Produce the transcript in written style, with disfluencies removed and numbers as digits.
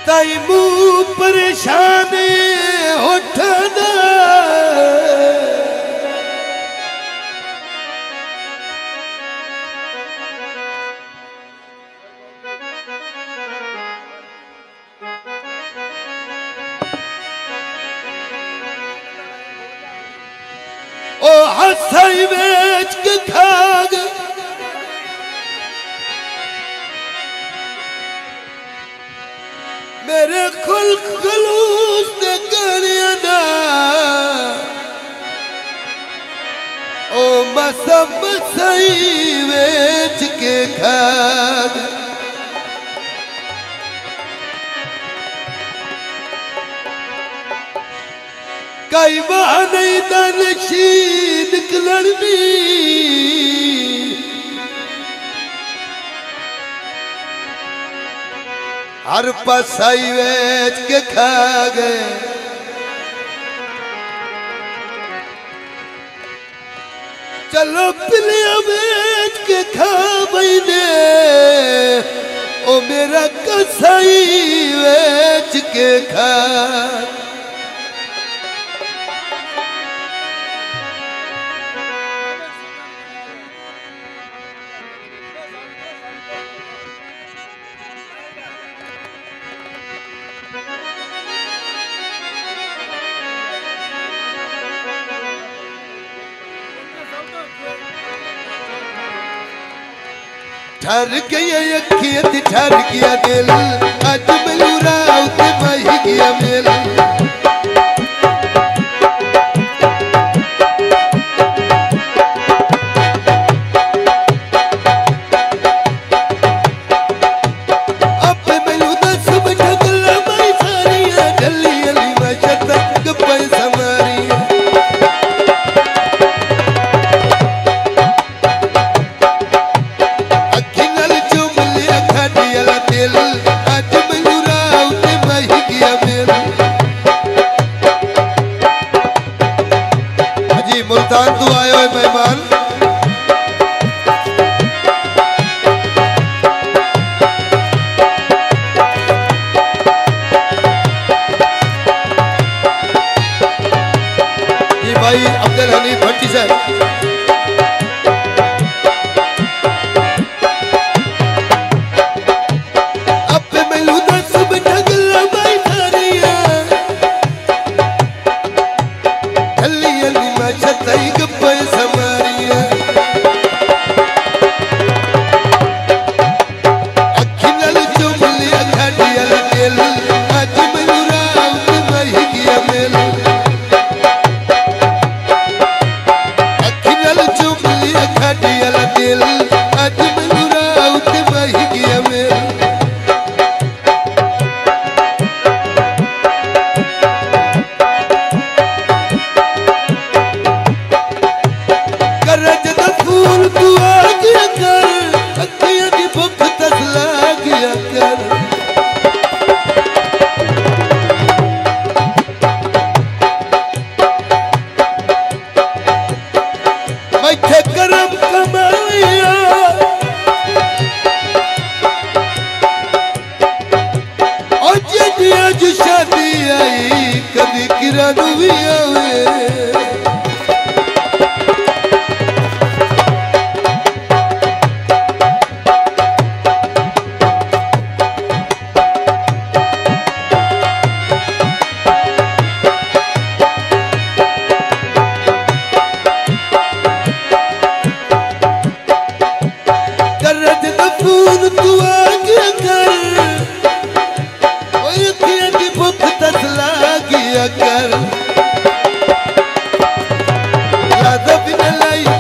ताई मुँह परेशान उठना ओ हसाई बेच के खा गए मेरे खुल खलूस ने करिया ना ओ मसम सही बेच के खा गए कई बार नहीं दानशी निकलन भी हर पासाई बेच के खा गए चलो पिलिया बेच के खा बैने ओ मेरा कसाई बेच के खा ठर गया अखियत ठर गया दिल अज मैनू रात मही गया मिल अब मैनू दस बैठा गल्लां मैं सारियां जल्ली अली मैं शतक गप्पां समारियां मुल्तान तू आयो है मेहमान ये भाई अब्दुल हनीफ भट्टी साहब कर